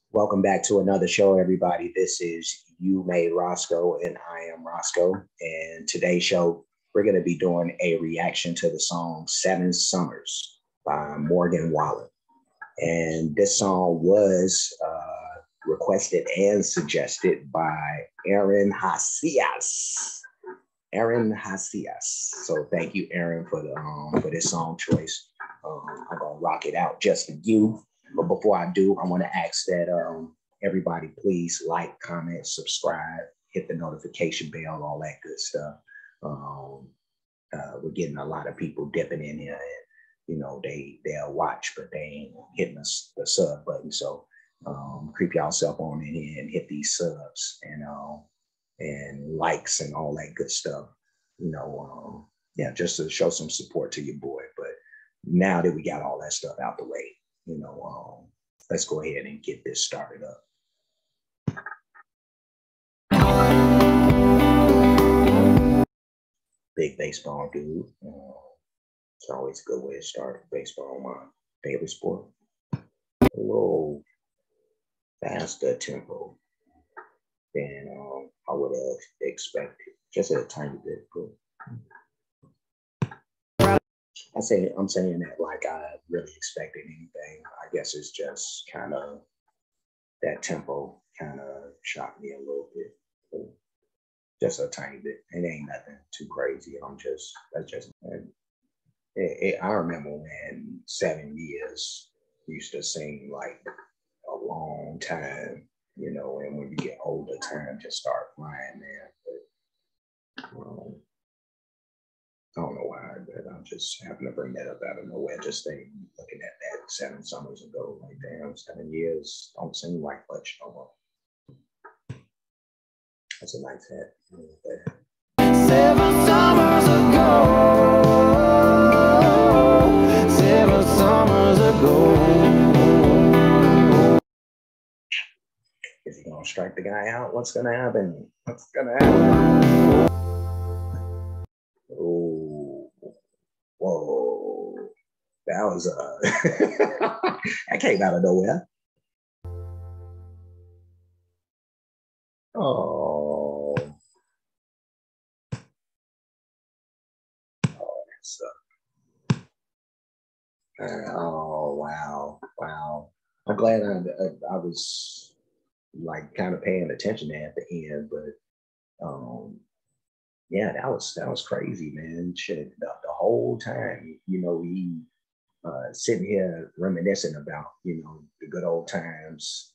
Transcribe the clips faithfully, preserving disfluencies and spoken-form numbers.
Welcome back to another show, everybody. This is You Made Roscoe, and I am Roscoe. And today's show, we're going to be doing a reaction to the song Seven Summers by Morgan Wallen. And this song was uh, requested and suggested by Aaron Hacias. Aaron Hacias. So thank you, Aaron, for the um, for this song choice. Um, I'm gonna rock it out just for you. But before I do, I want to ask that um, everybody please like, comment, subscribe, hit the notification bell, all that good stuff. Um, uh, we're getting a lot of people dipping in here, and you know they they'll watch, but they ain't hitting us the sub button. So um, creep yourself on in here and hit these subs and uh, and likes and all that good stuff. You know, um, yeah, just to show some support to your boy. But now that we got all that stuff out the way, you know, um, let's go ahead and get this started up. Big baseball dude. Uh, it's always a good way to start baseball, my favorite sport. A little faster tempo than um, I would have expected, just a tiny bit. But I say I'm saying that like I really expected anything. I guess it's just kind of that tempo kind of shocked me a little bit, but just a tiny bit. It ain't nothing too crazy. I'm just that's just. It, it, I remember when seven years used to seem like a long time, you know, and when you get older, time just start flying, man. But um, I don't know why, but I'm just having to bring that up out of nowhere. Just think, looking at that seven summers ago, like damn, seven years don't seem like much no more. That's a nice hat. Seven summers ago. Seven summers ago. Is he gonna strike the guy out? What's gonna happen? What's gonna happen? Oh, whoa! That was uh, that came out of nowhere. Oh, oh, that's uh, uh, oh wow, wow. I'm glad I, I, I was like kind of paying attention at the end, but um, yeah, that was that was crazy, man. Shit, the, the whole time, you know, he uh, sitting here reminiscing about, you know, the good old times,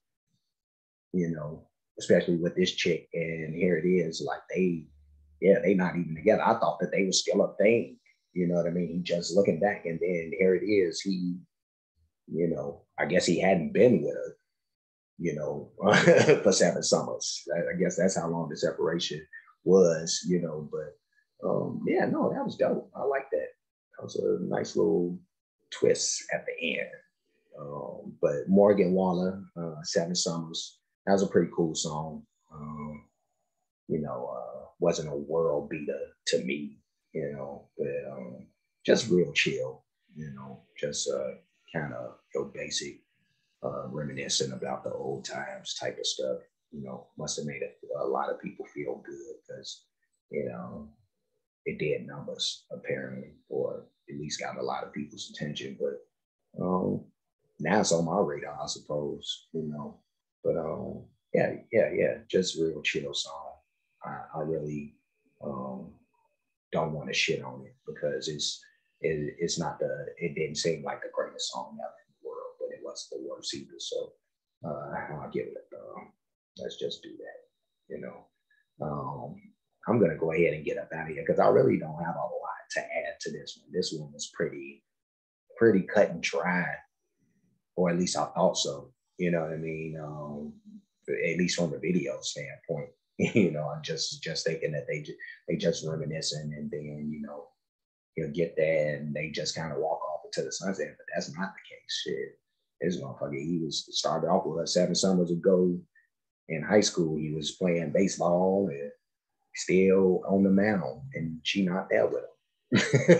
you know, especially with this chick, and here it is, like they, yeah, they not even together. I thought that they were still a thing, you know what I mean? He just looking back, and then here it is. He, you know, I guess he hadn't been with her, you know, for seven summers. I guess that's how long the separation was, you know. But um, yeah, no, that was dope. I like that. That was a nice little twist at the end. Um, but Morgan Wallen, uh, Seven Summers, that was a pretty cool song. Um, you know, uh, wasn't a world beater to me, you know, but um, just real chill, you know, just uh, kind of your basic uh, reminiscing about the old times type of stuff. You know, must have made a, a lot of people feel good because, you know, it did numbers apparently, or at least got a lot of people's attention. But um, now it's on my radar, I suppose. You know, but um, yeah, yeah, yeah, just real chill song. I, I really um, don't want to shit on it because it's it, it's not the it didn't seem like the greatest song ever in the world, but it wasn't the worst either. So uh, I'll give it. Um, let's just do that. You know. Um, I'm gonna go ahead and get up out of here because I really don't have a lot to add to this one. This one was pretty, pretty cut and dry, or at least I thought so. You know what I mean? Um, at least from the video standpoint. You know, I'm just just thinking that they they just reminiscing, and then you know he'll get there and they just kind of walk off into the sunset. But that's not the case. Shit, this motherfucker, he was started off with us seven summers ago in high school. He was playing baseball and still on the mound, and she not there with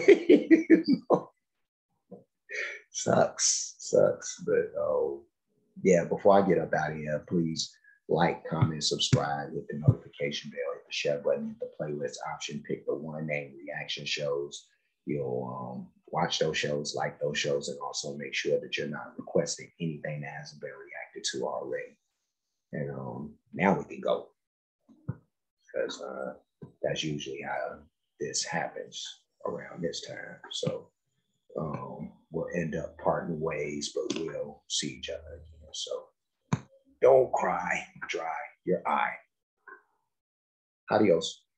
him. Sucks, sucks. But oh, yeah, before I get up out of here, please like, comment, subscribe, hit the notification bell, hit the share button, hit the playlist option, pick the one name reaction shows. You'll um, watch those shows, like those shows, and also make sure that you're not requesting anything that hasn't been reacted to already. And um, now we can go, because uh, that's usually how this happens around this time. So um, we'll end up parting ways, but we'll see each other again. So don't cry, dry your eye. Adios.